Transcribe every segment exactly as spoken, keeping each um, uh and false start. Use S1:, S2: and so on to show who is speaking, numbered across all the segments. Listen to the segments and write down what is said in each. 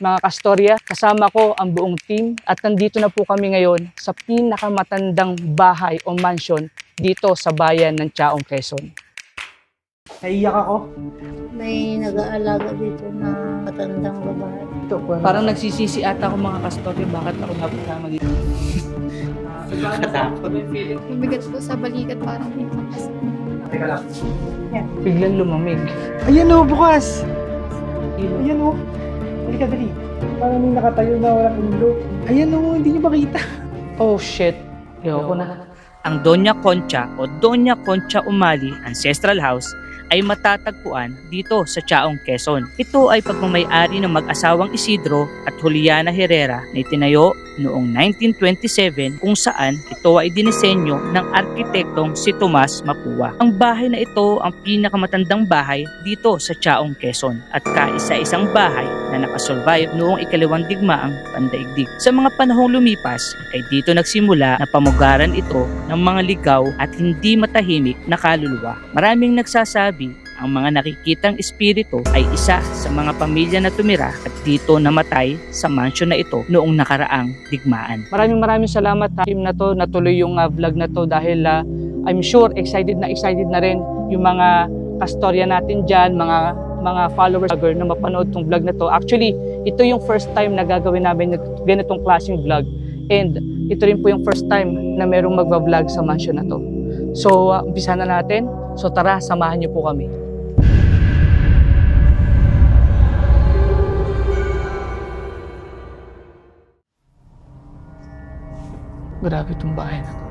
S1: mga kastorya, kasama ko ang buong team at nandito na po kami ngayon sa pinakamatandang bahay o mansion dito sa bayan ng Chaong, Quezon.
S2: Naiiyak ako.
S3: May nag-aalaga dito na matandang babae.
S2: Ito po.
S1: Parang nagsisisi ata ako mga kastorya, bakit ako napasama dito?
S4: Mabigat po sa balikat, parang may kapas.
S2: Teka lang.
S1: Biglang lumamig.
S2: Ayan o, bukas! Ayan o. Halika, dali. Parang may nakatayo na walang ulo. Ayan o, hindi niyo makita.
S1: Oh shit, ayoko na.
S5: Ang Doña Concha o Doña Concha Umali Ancestral House ay matatagpuan dito sa Chaong, Quezon. Ito ay pagmamay-ari ng mag-asawang Isidro at Juliana Herrera na itinayo noong nineteen twenty-seven kung saan ito ay dinisenyo ng arkitektong si Tomas Mapua. Ang bahay na ito ang pinakamatandang bahay dito sa Chaong, Quezon at kaisa-isang bahay na nakasurvive noong ikalawang digmaang pandaigdig. Sa mga panahong lumipas ay dito nagsimula na pamugaran ito ng mga ligaw at hindi matahimik na kaluluwa. Maraming nagsasabi ang mga nakikitang espiritu ay isa sa mga pamilya na tumira at dito namatay sa mansion na ito noong nakaraang digmaan.
S1: Maraming maraming salamat sa team na to, natuloy yung uh, vlog na to dahil uh, I'm sure excited na excited na rin yung mga kastorya natin dyan, mga mga followers na mapanood tong vlog na to. Actually, ito yung first time na gagawin namin ganitong klaseng vlog and ito rin po yung first time na merong magbablog sa mansion na to. So, uh, umpisa na natin. So tara, samahan niyo po kami. Grabe itong bahay na to.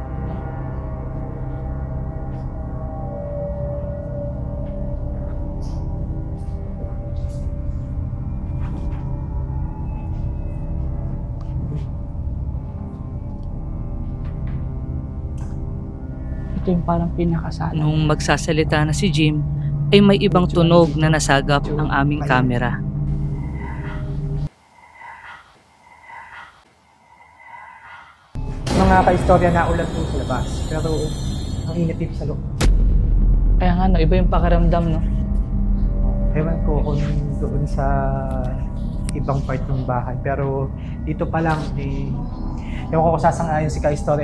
S1: Ito yung parang pinakasala.
S5: Nung magsasalita na si Jim, ay may ibang tunog na nasagap ang aming kamera.
S2: Mga ka-istorya na ulan po sa labas. Pero ang init dito sa loob.
S1: Kaya nga, no, iba yung pakiramdam, no?
S2: Ewan ko kung doon sa ibang part ng bahay. Pero dito pa lang, eh, ewan ko kung sasang-ayon si ka-istorya.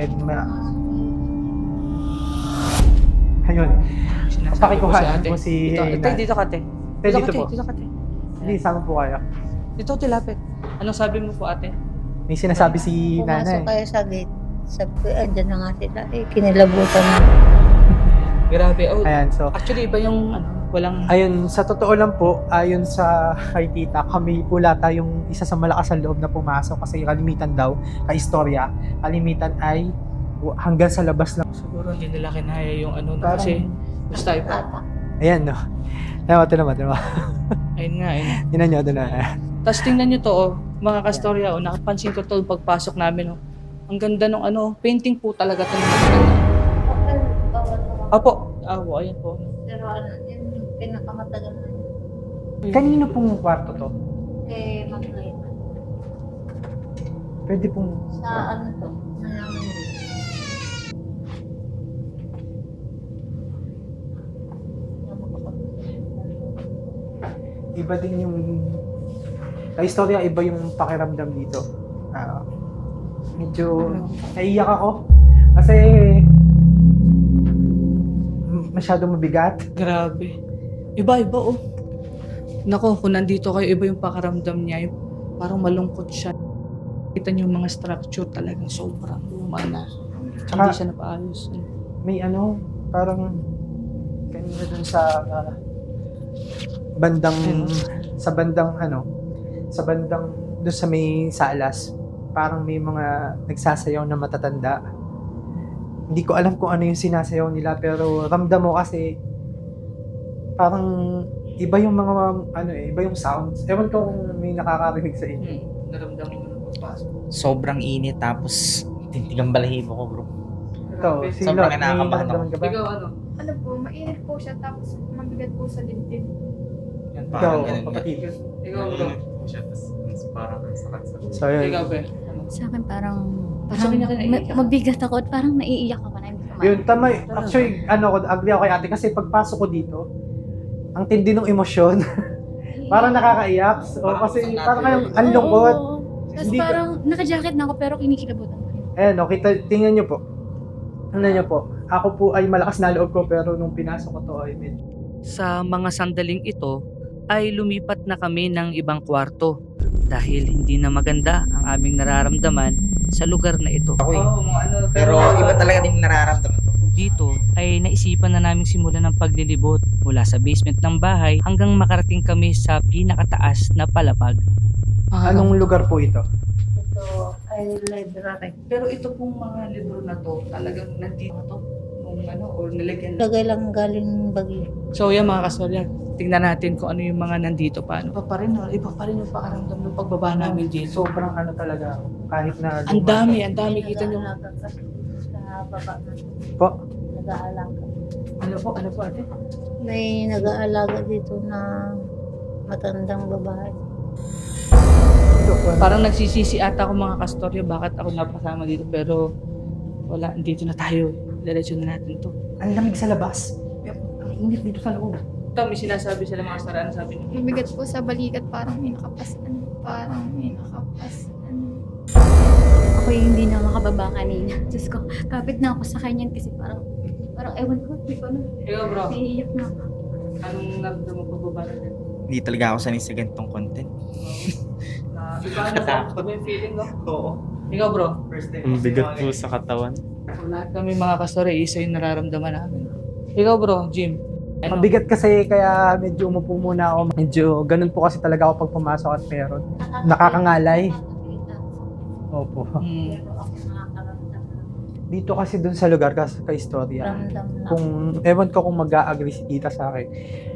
S2: Ayun. Pakikuhan mo si
S1: Dito,
S2: Heyna.
S1: dito ka, te.
S2: Te, dito po.
S1: Dito ka, te.
S2: Hindi, sama po kayo.
S1: Dito, tilapit. Anong sabi mo po, ate?
S2: May sinasabi si
S3: Pumasok
S2: nanay.
S3: kayo sa gate. Sabi ko, andyan na nga sila. Eh, kinilabutan na.
S1: Grabe. Oh,
S2: Ayan, so,
S1: actually, iba yung ano, walang...
S2: ayun, sa totoo lang po, ayon sa kay tita, kami po lata yung isa sa malakas sa loob na pumasok kasi kalimitan daw, ka-istorya, kalimitan ay hanggang sa labas lang.
S1: Siguro hindi nila kinaya yung ano, no,
S2: Parang-
S1: kasi basta iba.
S2: Ayan, no. Ayan, ito naman, ito naman.
S1: Ayun nga, ayun.
S2: Tinan nyo, ito na.
S1: Tapos tingnan nyo to, oh, mga kastorya, oh, nakapansin ko to pagpasok namin, oh. Ang ganda nung ano, painting po talaga to.
S3: Bakal, bawal na.
S1: Apo, apo, ayun po.
S3: Pero ano, yun yung pinakamatagal na yun.
S2: Kanino pong kwarto to?
S3: Kay Maglay.
S2: Pwede pong...
S3: Sa ano to? Nalaman din.
S2: Iba din yung... Ka-istorya, iba yung pakiramdam dito. Ah, medyo naiiyak ako. Kasi... masyadong mabigat.
S1: Grabe. Iba, iba, oh. Nako, kung nandito kayo, iba yung pakaramdam niya. Yung parang malungkot siya. Kita niyo yung mga structure talagang sobrang luma na.
S2: Tsaka-
S1: Hindi siya napaayos.
S2: May ano, parang... kanina dun sa... ah, bandang... sa bandang ano... sa bandang... dun sa may salas. Parang may mga nagsasayaw na matatanda. Hindi ko alam kung ano yung sinasayaw nila pero ramdam mo kasi parang iba yung mga ano eh, iba yung sounds. Ewan ko kung may nakakarinig sa inyo.
S1: Hmm. Naramdaman ko na pagpasok.
S6: Sobrang init tapos tintigang balahibo ko, bro.
S2: Ito, si
S6: Sobrang
S2: Lot, may
S6: kinakabahan ako.
S2: naramdaman ka ba?
S1: Ikaw ano?
S4: Ano po, mainit po siya, tapos mabigat po sa dibdib.
S6: Yan,
S2: Ikaw,
S6: parang ganun nga.
S2: kapatid.
S1: Ikaw bro.
S2: So, yun.
S1: Ikaw be. Ano?
S7: Sa akin parang, parang
S1: Sabi niya kanina,
S7: ma-
S1: iiyak.
S7: mabigat ako at parang naiiyak ako na hindi ko
S2: Yun, tama. eh. Actually, ano ko, agree ako kay ate kasi pagpasok ko dito, ang tindi ng emosyon. Parang nakakaiyak. O, kasi parang kayong ang lungkot.
S7: Oo. Tapos
S2: Hindi ka-
S7: parang naka-jacket na ako pero kinikilabutan ko.
S2: Ayan, okay, kita, tingnan nyo po. Tingnan nyo po. Ako po ay malakas na loob ko pero nung pinasok ko to ay medyo.
S5: Sa mga sandaling ito ay lumipat na kami ng ibang kwarto dahil hindi na maganda ang aming nararamdaman sa lugar na ito.
S6: Ako eh.
S1: Oo, mga ano,
S6: Pero iba talaga din nararamdaman ko.
S5: Dito ay naisipan na naming simulan ng paglilibot mula sa basement ng bahay hanggang makarating kami sa pinakataas na palapag.
S2: Anong lugar po ito?
S3: Ito ay library.
S1: Pero ito pong mga libro na to, talagang nandito to nung ano, or nilagyan.
S3: Lagay lang galing Baguio.
S1: So yan mga kasorya, tingnan natin kung ano yung mga nandito pa. Iba pa rin, no? Iba pa rin yung pakaramdam ng pagbaba namin dito.
S2: Sobrang ano talaga, kahit na...
S1: Ang dami, ang dami kita nyo.
S3: Nag-aalaga kasi sa baba na.
S2: Po,
S3: Nag-aalaga.
S1: Ano po, ano po ate?
S3: May nag-aalaga dito na matandang babae.
S2: ito po.
S1: Parang nagsisisi ata ako mga kastorya, bakit ako napasama dito, pero wala, dito na tayo. Diretso na natin to.
S2: Ang lamig sa labas. Ang init dito sa loob.
S1: Ito, may sinasabi sila mga saraan, sabi niyo.
S4: Mabigat po sa balikat, parang may nakapasan. Parang may nakapasan.
S7: Ako yung hindi na makababa kanina. Diyos ko, kapit na ako sa kanya kasi parang, parang ewan ko, hindi ko na,
S1: Ikaw bro,
S7: naiiyak na ako.
S1: anong naramdaman mo pagbaba natin?
S6: Hindi talaga ako sanay sa ganitong content.
S1: Na iba na ba? Iba yung feeling, no?
S2: Oo.
S1: Ikaw bro,
S2: First time.
S8: Ang bigat po sa katawan.
S1: kung lahat kami mga kastorya, isa yung nararamdaman namin. Ikaw bro, Jim. Ano?
S2: Mabigat kasi kaya medyo umupo muna ako. Medyo ganun po kasi talaga ako pag pumasok at meron. Nakakangalay. Opo.
S1: Hmm.
S3: Pero ako nakakaramdam ng
S2: Dito kasi dun sa lugar kasi ka istorya.
S3: ramdam lang.
S2: Kung ewan ko kung mag-a-agree si tita sa akin.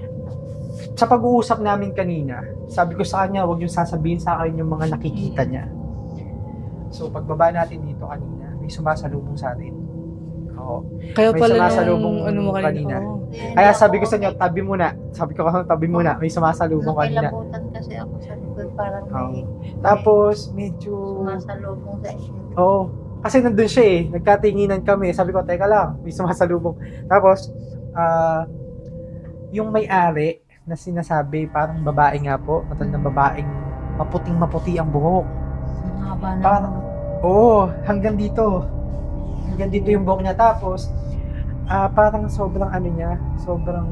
S2: Sa pag-uusap namin kanina, sabi ko sa kanya, huwag yung sasabihin sa akin yung mga nakikita niya. So pagbaba natin dito kanina, may sumasalubong sa atin. Oo.
S1: Kaya
S2: May
S1: pala
S2: sumasalubong
S1: nung ano mo kanina.
S2: kanina.
S1: Oo.
S2: Kaya sabi ko sa inyo, tabi muna. Sabi ko tabi muna, may sumasalubong kanina.
S3: Nakilabutan kasi ako sa likod parang may
S2: Tapos medyo
S3: sumasalubong sa inyo.
S2: Oo. Kasi nandun siya eh. Nagkatinginan kami. Sabi ko, teka lang, may sumasalubong. Tapos, ah, yung may-ari na sinasabi, parang babae nga po, matandang babaeng maputing maputi ang buhok.
S3: Ang haba na.
S2: Parang, oo, hanggang dito. Hanggang dito yung buhok niya. Tapos, ah, parang sobrang ano niya, sobrang,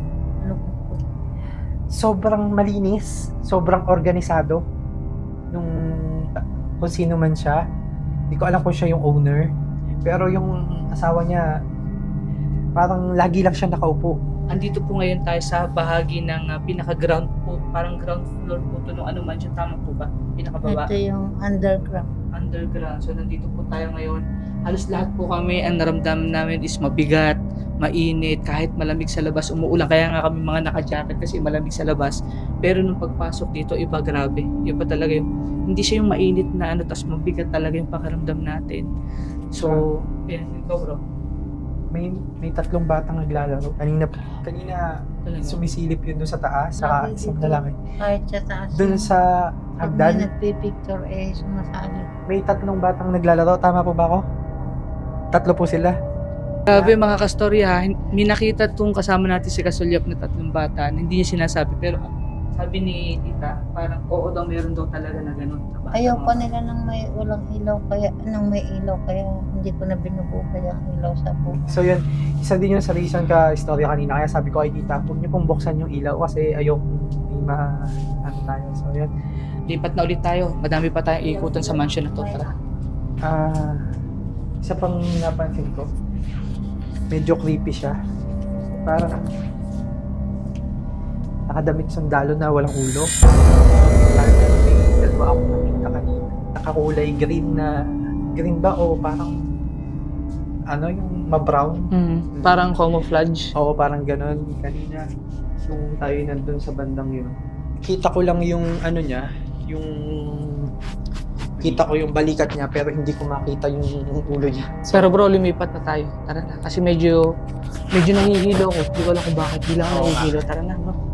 S2: sobrang malinis, sobrang organisado nung kung sino man siya. Hindi ko alam kung siya yung owner. Pero yung asawa niya, parang lagi lang siya nakaupo.
S1: Andito po ngayon tayo sa bahagi ng uh, pinaka-ground po, parang ground floor po ito nung ano man siya, tama po ba? Pinakababa,
S3: Ito yung underground.
S1: underground. So nandito po tayo ngayon. Halos lahat po kami, ang naramdaman namin is mabigat, mainit, kahit malamig sa labas, umuulan. Kaya nga kami mga naka-jacket kasi malamig sa labas. Pero nung pagpasok dito, iba grabe. Iba talaga yung, hindi siya yung mainit na ano, tas mabigat talaga yung pakiramdam natin. So, yan, ikaw bro.
S2: May may tatlong batang naglalaro. Kanina kanina
S1: Talaga.
S2: sumisilip yun doon sa taas, saka
S3: Lagi
S2: isang
S3: dito.
S2: lalaki.
S3: Kahit sa taas.
S2: Doon sa
S3: Pag may
S2: hagdan,
S3: nagpipicture eh, sumasali.
S2: may tatlong batang naglalaro. Tama po ba ako? Tatlo po sila.
S1: Grabe mga kastorya, ha. May nakita tong kasama natin si Kasulyap na tatlong bata, hindi niya sinasabi, pero sabi ni tita, parang oo daw, meron daw talaga na gano'n. na bata.
S3: Ayaw pa nila nang may walang ilaw kaya nang may ilaw kaya hindi ko na binubuo kaya ang ilaw sa buo.
S2: So yun, isa din yun sa reason ka istorya kanina. Kaya sabi ko kay tita, huwag niyo pong buksan yung ilaw kasi ayaw may ma... ano tayo. So yun.
S1: Lipat na ulit tayo, madami pa tayong ikutan sa mansion na to. Tara.
S2: Ah, isa pang napansin ko, medyo creepy siya. Parang nakadamit sundalo na walang ulo. Parang may dalawa akong nakita kanina. Nakakulay green na, green ba o parang ano yung ma-brown?
S1: Hmm, parang camouflage.
S2: Oo, parang ganon. Kanina, nung tayo nandun sa bandang yun, kita ko lang yung ano niya, yung kita ko yung balikat niya pero hindi ko makita yung, yung ulo niya.
S1: Pero bro, lumipat na tayo. Tara na. Kasi medyo, medyo nahihilo ko. Hindi ko alam kung bakit. Bigla ako nahihilo. Tara na, bro.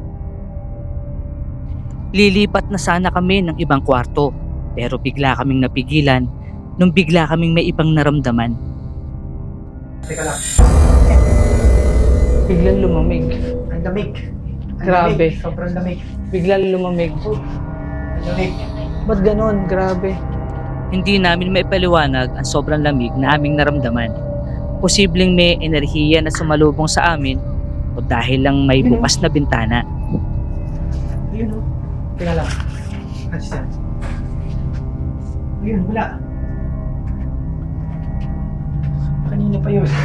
S5: Lilipat na sana kami ng ibang kwarto pero bigla kaming napigilan nung bigla kaming may ibang naramdaman.
S2: Teka lang,
S1: Biglang lumamig.
S2: ang lamig. Ang
S1: Grabe.
S2: lamig. Sobrang lamig.
S1: biglang lumamig.
S2: Lamig.
S1: Ba't ganon? Grabe.
S5: Hindi namin maipaliwanag ang sobrang lamig na aming naramdaman. Posibleng may enerhiya na sumalubong sa amin o dahil lang may bukas na bintana.
S2: Ayun o. Teka lang. Alis yan. Ayun, wala. Kanina pa yun.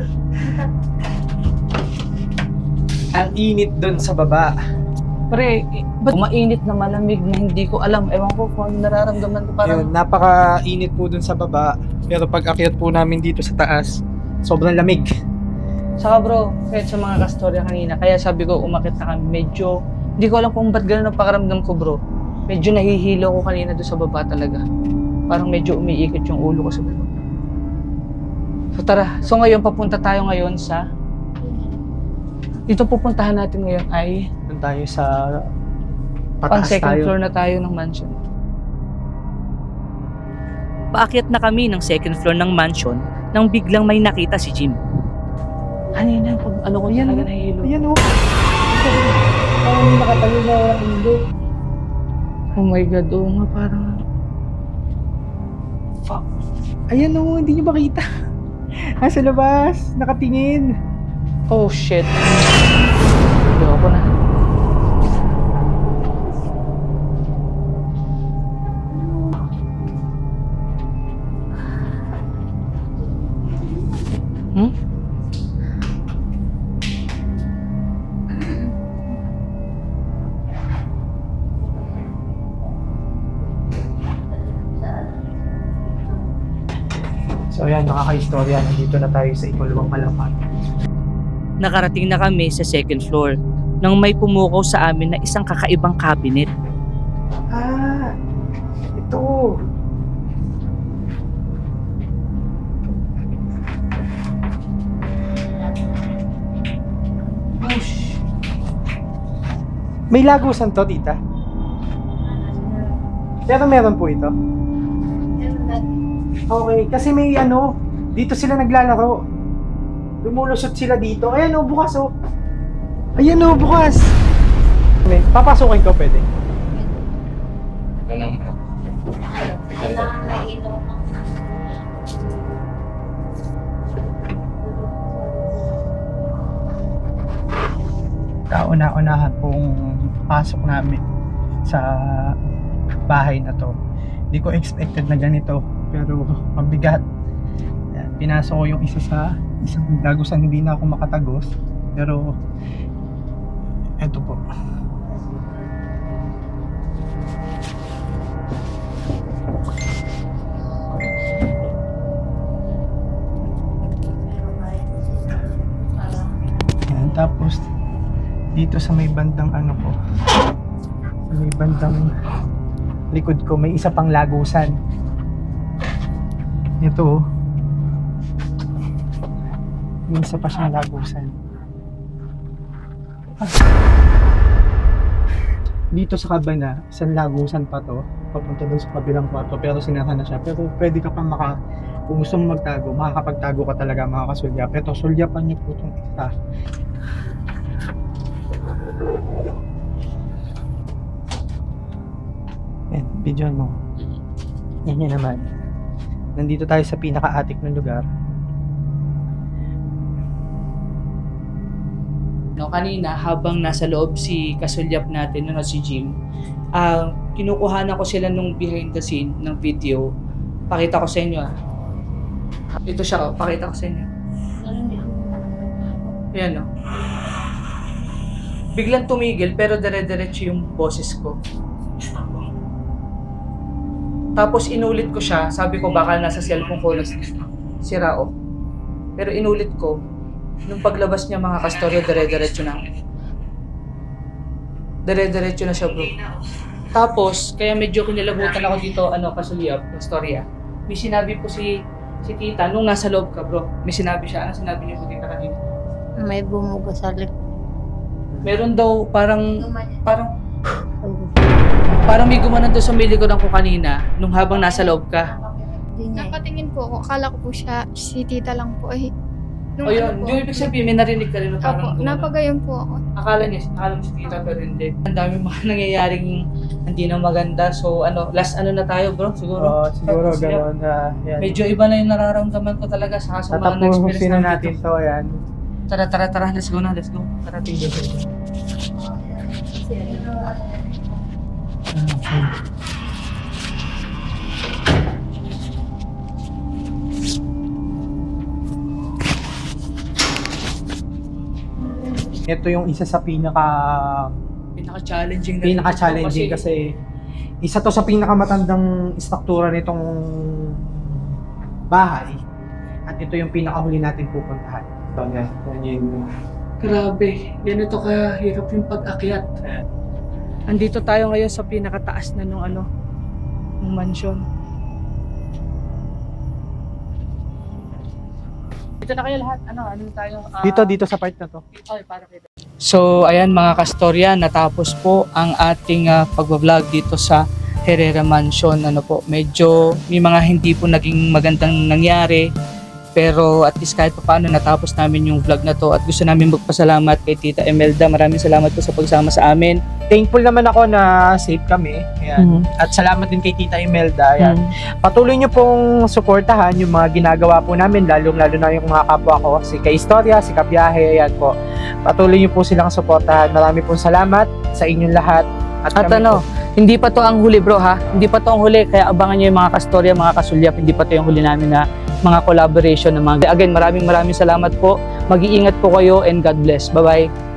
S2: Ang init doon sa baba.
S1: Pre, eh, ba't mainit na malamig na hindi ko alam? Ewan ko kung ano nararamdaman ko. Parang
S2: Yun, napaka-init po doon sa baba. Pero pag akyat po namin dito sa taas, sobrang lamig.
S1: saka bro, kahit sa mga kastorya kanina, kaya sabi ko umakit na kami, medyo, hindi ko alam kung ba't gano'n ang pakaramdam ko bro. Medyo nahihilo ko kanina doon sa baba talaga. Parang medyo umiikot yung ulo ko sa baba. So tara, so ngayon papunta tayo ngayon sa, dito pupuntahan natin ngayon ay,
S2: Doon tayo sa
S1: pang
S2: pataas
S1: second
S2: tayo.
S1: floor na tayo ng mansion.
S5: Paakyat na kami ng second floor ng mansion nang biglang may nakita si Jim.
S1: Kanina, pag ano ko
S2: Ayan,
S1: talaga
S2: oh.
S1: nahihilo.
S2: Ayan o. Parang may nakatayo na walang ulo.
S1: Oh my God, oo nga parang, fuck.
S2: Ayan o, hindi niyo makita. Nasa labas, nakatingin.
S1: Oh shit. Ayoko na. Hmm?
S2: So ayan, nakaka-istorya. Nandito na tayo sa ikalawang malapad.
S5: Nakarating na kami sa second floor nang may pumukaw sa amin na isang kakaibang cabinet.
S2: Ah, ito.
S1: Push.
S2: May lagusan to, tita. Pero meron po ito. Okay, kasi may ano, dito sila naglalaro. Lumulusot sila dito. Ayan o, bukas o. Ayan o, bukas. May, papasukin ko, pwede. Kauna-unahan pong pasok namin sa bahay na to. Hindi ko expected na ganito, pero mabigat. Ayan, pinasok ko yung isa sa isang lagusan, hindi na ako makatagos, pero eto po. Ayan, tapos dito sa may bandang ano ko, sa may bandang likod ko, may isa pang lagusan. Ito, may isa pa siyang lagusan. Ah. Dito sa kabana, isang lagusan pa to, papunta doon sa kabilang kwarto, pero sinara na siya. Pero pwede ka pang maka, kung gusto mo magtago, makakapagtago ka talaga, makakasulyap. Ito, sulyapan niyo po itong isa. Yan, video mo. Yan yun naman. Nandito tayo sa pinaka-attic ng lugar.
S1: No, kanina habang nasa loob si kasulyap natin, no, si Jim, ah kinukuhanan ko sila nung behind the scene ng video. Pakita ko sa inyo ah. Ito siya, oh, pakita ko sa inyo. Ayan no. Biglang tumigil pero dire-diretso yung boses ko. Tapos inulit ko siya, sabi ko baka nasa cellphone ko sira oh. Pero inulit ko, nung paglabas niya mga kastorya, dire-diretso na. Dire-diretso na siya bro. Tapos, kaya medyo kinilabutan ako dito, ano, kasulyap, kastorya. May sinabi po si si tita, nung nasa loob ka bro, may sinabi siya, ano sinabi niyo po tita kanina?
S3: May bumuga sa likod.
S1: Meron daw parang, parang, parang may gumanon doon sa may likodan ko kanina, nung habang nasa loob ka.
S3: Hindi niya.
S4: Napatingin po ako, akala ko po siya, si tita lang po eh. Nung
S1: O yun,
S4: ano po,
S1: yung ibig sabihin, may narinig ka rin na
S4: Opo,
S1: parang gumano.
S4: napagayon po ako.
S1: Akala niya, akala mo si tita pero hindi. Ang dami mga nangyayaring hindi na maganda. So ano, last ano na tayo bro, siguro?
S2: Oo, siguro
S1: Tapos,
S2: gano'n. ah, yan.
S1: Medyo iba na yung nararamdaman ko talaga sa mga na-experience
S2: Tatapusin na
S1: namin
S2: natin
S1: dito.
S2: to, yan.
S1: Tara, tara, tara, let's go na, let's go. Tara, tingin ko.
S2: Ito yung isa sa pinaka
S1: Pinaka-challenging na
S2: pinaka-challenging
S1: dito
S2: kasi isa to sa pinakamatandang struktura nitong bahay at ito yung pinakahuli natin pupuntahan. So, yan, yan yung
S1: Grabe, ganito kahirap yung pag-akyat. Andito tayo ngayon sa pinakataas na nung ano, nung mansion. Dito na kayo lahat, ano, ano tayo? ah,
S2: dito dito sa part na to.
S1: Ay, para kayo. So, ayan mga kastorya, natapos po ang ating uh, pag-vlog dito sa Herrera Mansion. Ano po, medyo may mga hindi po naging magandang nangyari. Pero at least kahit pa paano natapos namin yung vlog na to at gusto namin magpasalamat kay Tita Imelda. Maraming salamat po sa pagsama sa amin.
S2: Thankful naman ako na safe kami. Ayan. At salamat din kay Tita Imelda. Ayan. Patuloy nyo pong suportahan yung mga ginagawa po namin, lalong-lalo na yung mga kapwa ko, si Kaistorya, si Kabiyahe, ayan po. Patuloy nyo po silang suportahan. Marami pong salamat sa inyong lahat. At,
S1: At
S2: kami
S1: ano,
S2: po,
S1: hindi pa to ang huli bro ha. Hindi pa to ang huli. Kaya abangan nyo yung mga kastorya, mga kasulyap. Hindi pa to yung huli namin na mga collaboration. Na mga... Again, maraming maraming salamat po. Mag-iingat po kayo and God bless. Bye-bye.